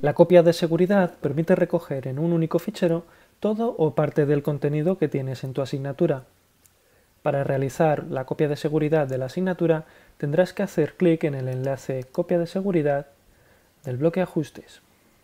La copia de seguridad permite recoger en un único fichero todo o parte del contenido que tienes en tu asignatura. Para realizar la copia de seguridad de la asignatura, tendrás que hacer clic en el enlace Copia de seguridad del bloque Ajustes.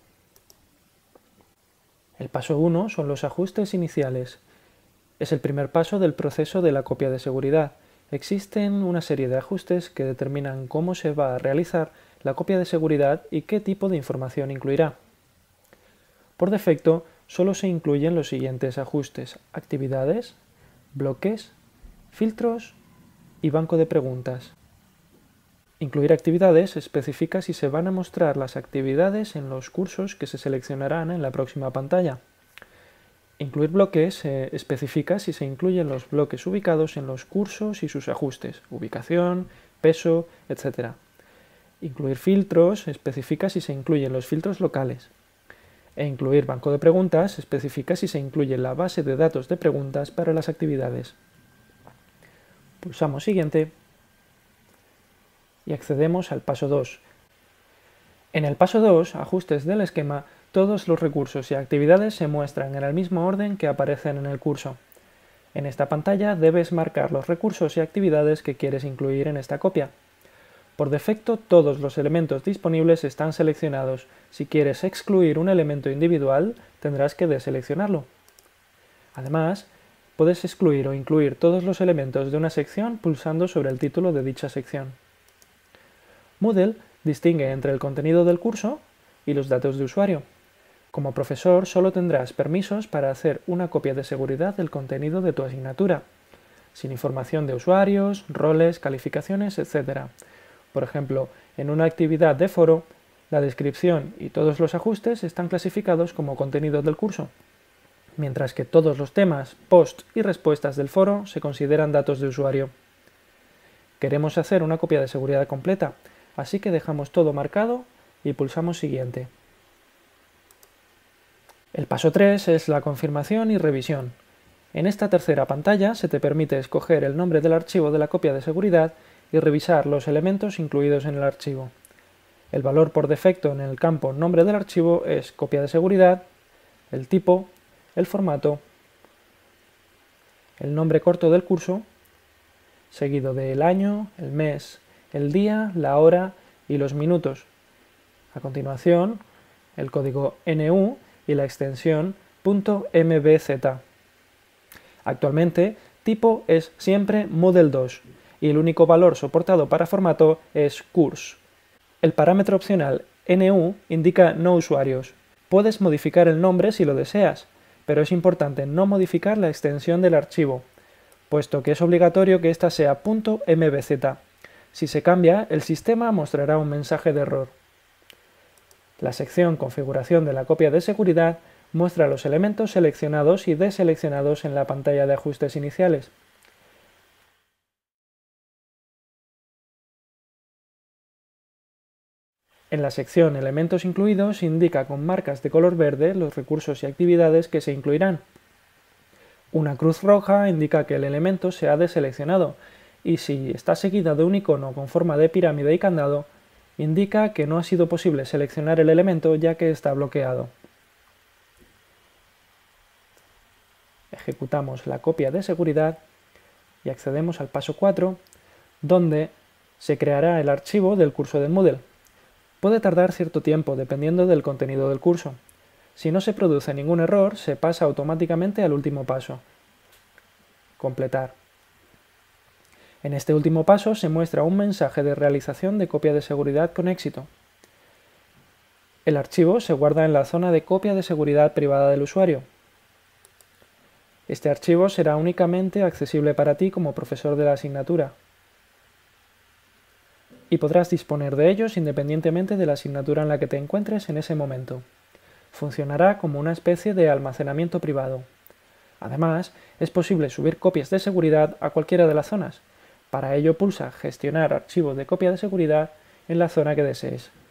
El paso 1 son los ajustes iniciales. Es el primer paso del proceso de la copia de seguridad. Existen una serie de ajustes que determinan cómo se va a realizar la copia de seguridad y qué tipo de información incluirá. Por defecto, solo se incluyen los siguientes ajustes: actividades, bloques, filtros y banco de preguntas. Incluir actividades especifica si se van a mostrar las actividades en los cursos que se seleccionarán en la próxima pantalla. Incluir bloques especifica si se incluyen los bloques ubicados en los cursos y sus ajustes, ubicación, peso, etc. Incluir filtros especifica si se incluyen los filtros locales. E incluir banco de preguntas especifica si se incluye la base de datos de preguntas para las actividades. Pulsamos Siguiente y accedemos al paso 2. En el paso 2, Ajustes del esquema, todos los recursos y actividades se muestran en el mismo orden que aparecen en el curso. En esta pantalla debes marcar los recursos y actividades que quieres incluir en esta copia. Por defecto, todos los elementos disponibles están seleccionados. Si quieres excluir un elemento individual, tendrás que deseleccionarlo. Además, puedes excluir o incluir todos los elementos de una sección pulsando sobre el título de dicha sección. Moodle distingue entre el contenido del curso y los datos de usuario. Como profesor, solo tendrás permisos para hacer una copia de seguridad del contenido de tu asignatura, sin información de usuarios, roles, calificaciones, etc. Por ejemplo, en una actividad de foro, la descripción y todos los ajustes están clasificados como contenido del curso, mientras que todos los temas, posts y respuestas del foro se consideran datos de usuario. Queremos hacer una copia de seguridad completa, así que dejamos todo marcado y pulsamos Siguiente. El paso 3 es la confirmación y revisión. En esta tercera pantalla se te permite escoger el nombre del archivo de la copia de seguridad y revisar los elementos incluidos en el archivo. El valor por defecto en el campo Nombre del archivo es copia de seguridad, el tipo, el formato, el nombre corto del curso, seguido del año, el mes, el día, la hora y los minutos. A continuación, el código NU y la extensión .mbz. Actualmente, tipo es siempre Moodle 2 y el único valor soportado para formato es Course. El parámetro opcional NU indica no usuarios. Puedes modificar el nombre si lo deseas, pero es importante no modificar la extensión del archivo, puesto que es obligatorio que ésta sea .mbz. Si se cambia, el sistema mostrará un mensaje de error. La sección Configuración de la copia de seguridad muestra los elementos seleccionados y deseleccionados en la pantalla de ajustes iniciales. En la sección Elementos incluidos indica con marcas de color verde los recursos y actividades que se incluirán. Una cruz roja indica que el elemento se ha deseleccionado y si está seguida de un icono con forma de pirámide y candado, indica que no ha sido posible seleccionar el elemento ya que está bloqueado. Ejecutamos la copia de seguridad y accedemos al paso 4, donde se creará el archivo del curso de Moodle. Puede tardar cierto tiempo dependiendo del contenido del curso. Si no se produce ningún error, se pasa automáticamente al último paso: completar. En este último paso se muestra un mensaje de realización de copia de seguridad con éxito. El archivo se guarda en la zona de copia de seguridad privada del usuario. Este archivo será únicamente accesible para ti como profesor de la asignatura y podrás disponer de ellos independientemente de la asignatura en la que te encuentres en ese momento. Funcionará como una especie de almacenamiento privado. Además, es posible subir copias de seguridad a cualquiera de las zonas. Para ello pulsa Gestionar archivos de copia de seguridad en la zona que desees.